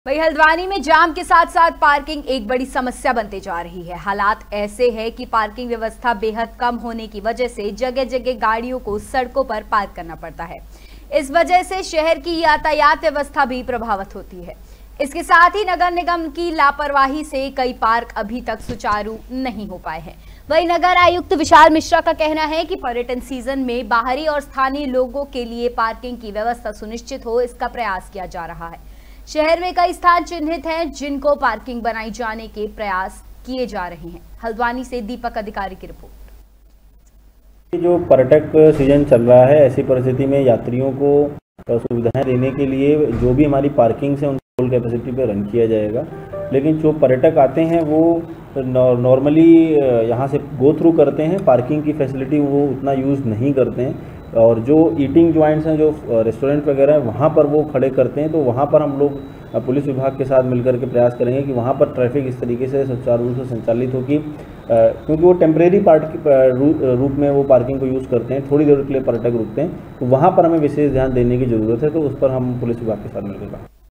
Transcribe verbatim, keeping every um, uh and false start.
वही हल्द्वानी में जाम के साथ साथ पार्किंग एक बड़ी समस्या बनते जा रही है। हालात ऐसे हैं कि पार्किंग व्यवस्था बेहद कम होने की वजह से जगह जगह गाड़ियों को सड़कों पर पार्क करना पड़ता है। इस वजह से शहर की यातायात व्यवस्था भी प्रभावित होती है। इसके साथ ही नगर निगम की लापरवाही से कई पार्क अभी तक सुचारू नहीं हो पाए हैं। वही नगर आयुक्त विशाल मिश्रा का कहना है कि पर्यटन सीजन में बाहरी और स्थानीय लोगों के लिए पार्किंग की व्यवस्था सुनिश्चित हो, इसका प्रयास किया जा रहा है। शहर में कई स्थान चिन्हित हैं जिनको पार्किंग बनाई जाने के प्रयास किए जा रहे हैं। हल्द्वानी से दीपक अधिकारी की रिपोर्ट। जो पर्यटक सीजन चल रहा है, ऐसी परिस्थिति में यात्रियों को सुविधाएं देने के लिए जो भी हमारी पार्किंग से उनको फुल कैपेसिटी पे रन किया जाएगा। लेकिन जो पर्यटक आते हैं वो नॉर्मली यहाँ से गो थ्रू करते हैं, पार्किंग की फैसिलिटी वो उतना यूज़ नहीं करते हैं। और जो ईटिंग जॉइंट्स हैं, जो रेस्टोरेंट वगैरह हैं, वहाँ पर वो खड़े करते हैं। तो वहाँ पर हम लोग पुलिस विभाग के साथ मिलकर के प्रयास करेंगे कि वहाँ पर ट्रैफिक इस तरीके से सुचारू रूप से संचालित हो कि क्योंकि वो टेम्परेरी पार्ट रूप में वो पार्किंग को यूज़ करते हैं, थोड़ी देर के लिए पर्यटक रुकते हैं, तो वहाँ पर हमें विशेष ध्यान देने की ज़रूरत है। तो उस पर हम पुलिस विभाग के साथ मिलकर